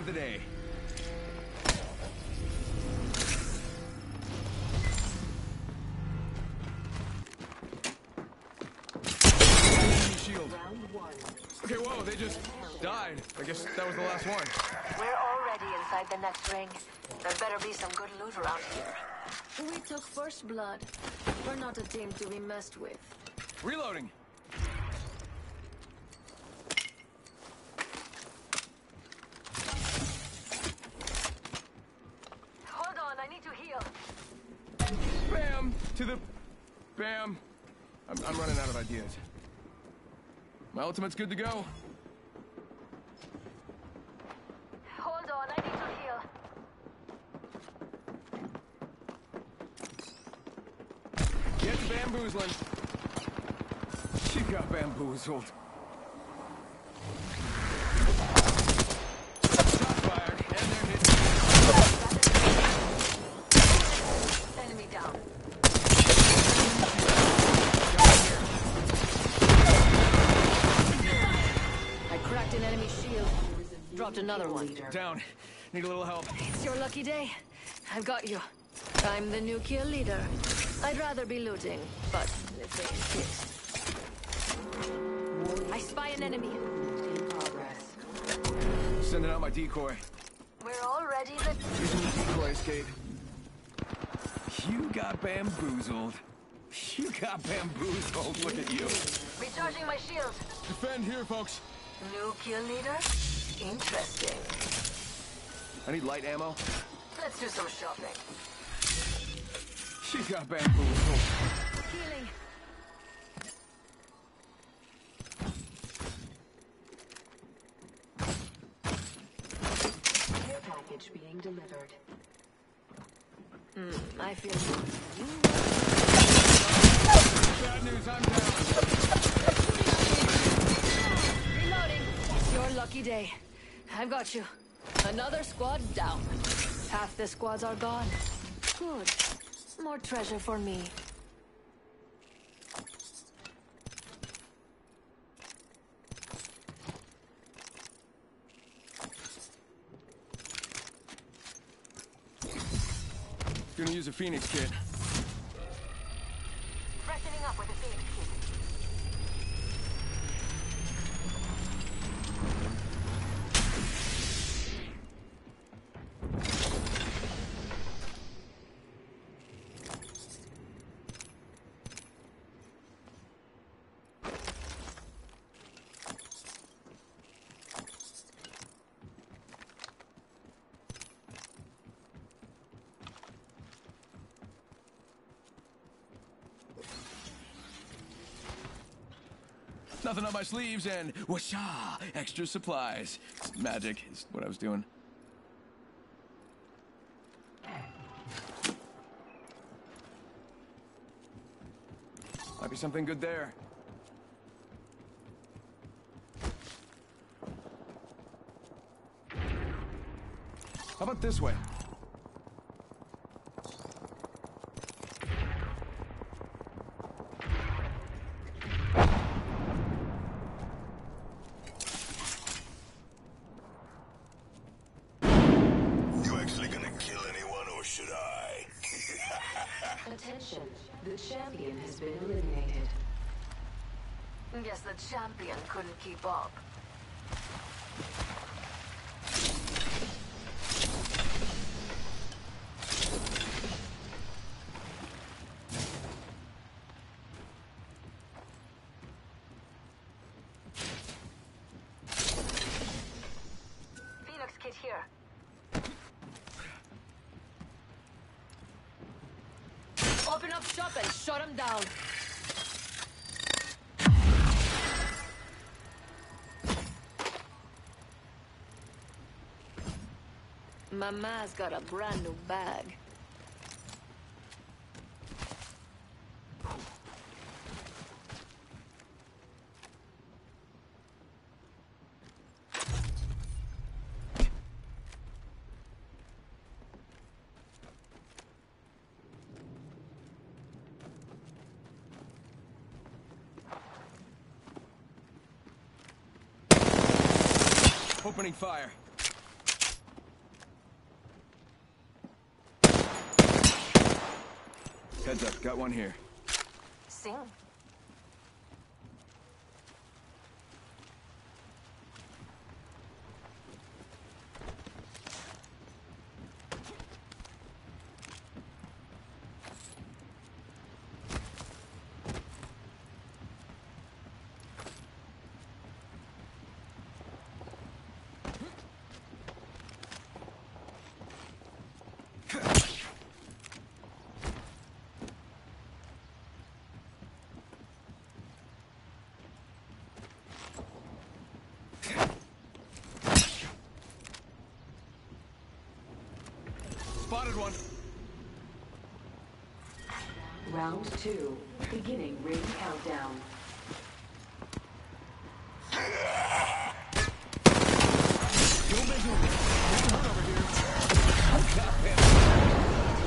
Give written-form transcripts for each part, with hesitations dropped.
of the day. Shield. Okay, whoa, they just died. I guess that was the last one. We're already inside the next ring. There better be some good loot around here. We took first blood. We're not a team to be messed with. Reloading. Hold on, I need to heal. Bam! To the... Bam. I'm running out of ideas. My ultimate's good to go. Hold on, I need to heal. Get bamboozling. She got bamboozled. Shot fired, and they're hit. Enemy down. I cracked an enemy shield. Dropped another one. Down. Need a little help. It's your lucky day. I've got you. I'm the new kill leader. I'd rather be looting, but if they insist. I spy an enemy. In progress. Sending out my decoy. We're already the... Using the decoy escape. You got bamboozled. You got bamboozled. Look at you. Recharging my shield. Defend here, folks. New kill leader? Interesting. I need light ammo. Let's do some shopping. She got bamboozled. Healing. Care package being delivered. I feel Bad news, I'm down. reloading. It's your lucky day. I've got you. Another squad down. Half the squads are gone. Good. More treasure for me. Gonna use a Phoenix kit. Freshening up with a Phoenix kit. Nothing up my sleeves and whoosha, extra supplies. Magic is what I was doing. Might be something good there. How about this way? Attention, the champion has been eliminated. Guess the champion couldn't keep up. Phoenix kit here. Open up shop and shut him down. Mama's got a brand new bag. Opening fire. Heads up, got one here. Sing. Spotted one. Round 2. Beginning ring countdown. Don't make moving. There's a hurt over here. God damn.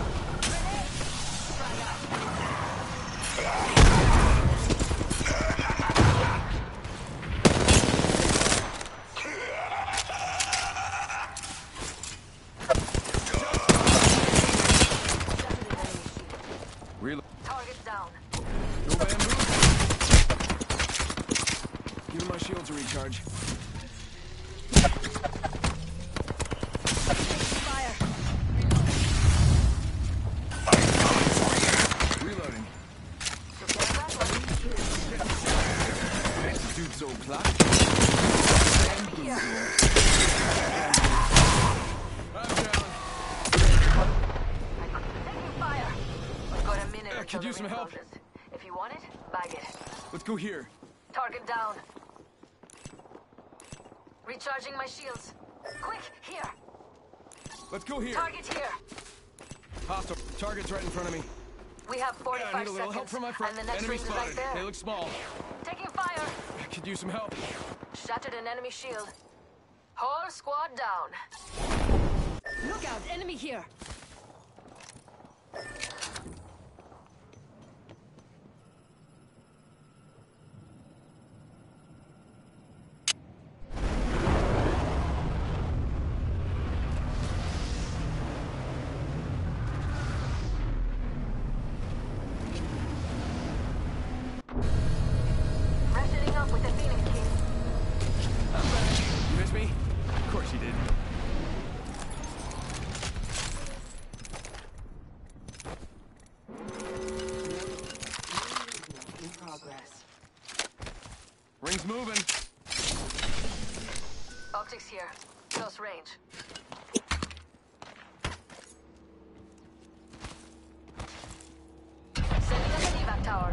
Reload. Target down. Go bamboo. Give me my shield to recharge. Fire. Reloading. Dude, so black. Bamboo. I'm down. Taking fire. We've got a minute Could until the use some ring help. closes. If you want it, bag it. Let's go here. Target down. Recharging my shields. Quick, here. Let's go here. Target here. Hostile. Target's right in front of me. We have 45 I need a little seconds. help from my friend. And the next Enemy ring is spotted. right They there. look small. Taking fire. Could use some help. Shattered an enemy shield. Whole squad down. Look out, enemy here. Rationing up with the Phoenix kit. I'm back. You miss me? Of course you did. In progress. Ring's moving. Optics here. Close range. Sending up an evac tower.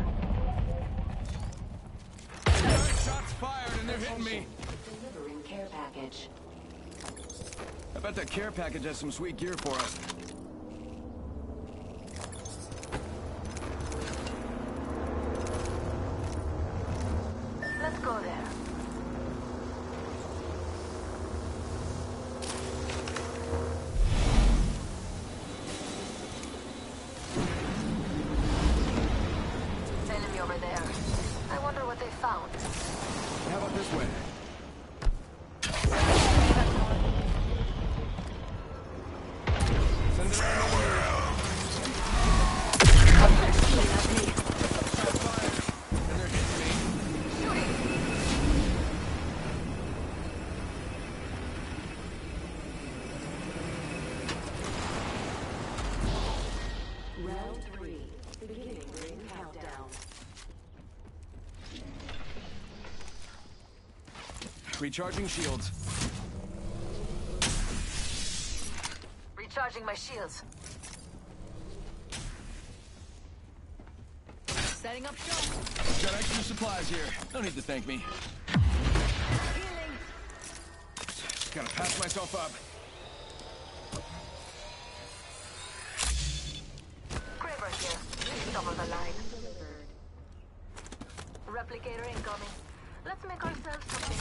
Shots fired and they're hitting me. Delivering care package. I bet that care package has some sweet gear for us. Let's go there. Enemy over there. I wonder what they found. How about this way? Send it out over here. Shots fired. And they're hitting me. Round 3. Beginning ring countdown. Recharging shields. Recharging my shields. Setting up shop. Got extra supplies here. No need to thank me. Healing. Gotta patch myself up. Kraber here. Top of the line. Replicator incoming. Let's make ourselves something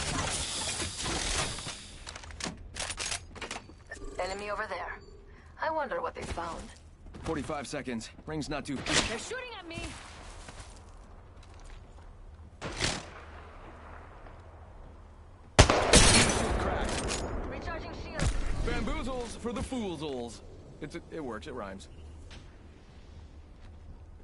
nice. Enemy over there. I wonder what they found. 45 seconds. Ring's not too... They're shooting at me. Cracked. Recharging shield. Bamboozles for the foolsels. It works, it rhymes.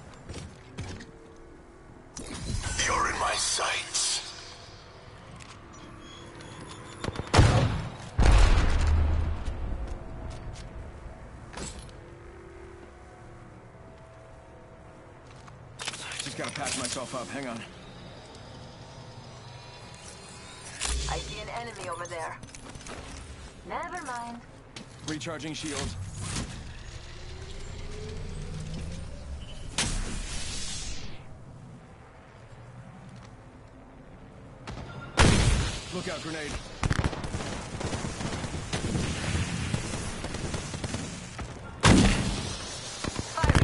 sights. Just gotta patch myself up. Hang on. I see an enemy over there. Never mind. Recharging shields. Look out, grenade. Fire!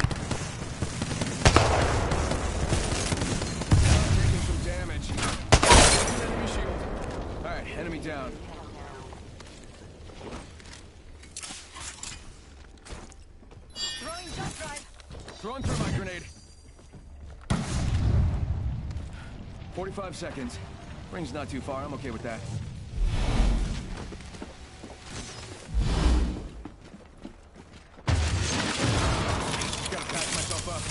Taking some damage. Enemy shield. Alright, enemy down. Throwing jump drive. Throwing through my grenade. 45 seconds. Ring's not too far. I'm okay with that. Gotta patch myself up.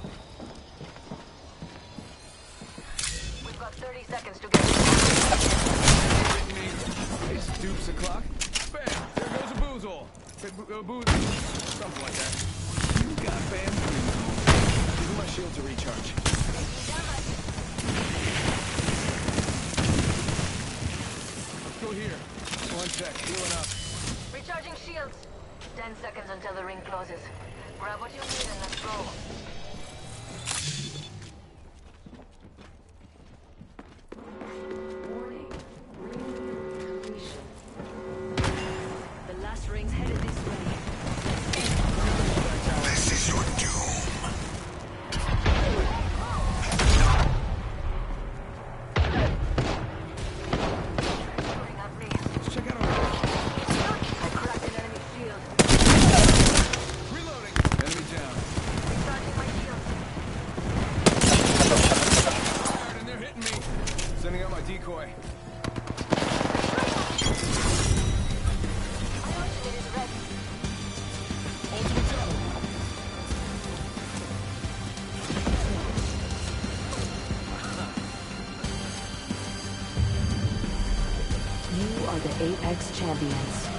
We've got 30 seconds to get. Hitting me. Hey, stoops o'clock. Bam! There goes a boozle. Something like that. You got bamboozled. Give me my shield to recharge. Let's go here. 1 sec. Healing up. Recharging shields. 10 seconds until the ring closes. Grab what you need and let's go. Warning. Ring completion. The last ring's headed this way. This is your doom. Bring up me. Let's check out our... I cracked an enemy shield. Reloading. Enemy down. Recharging my shield. Fired and they're hitting me. Sending out my decoy. My ultimate is ready. Ultimate's up. You are the Apex champions.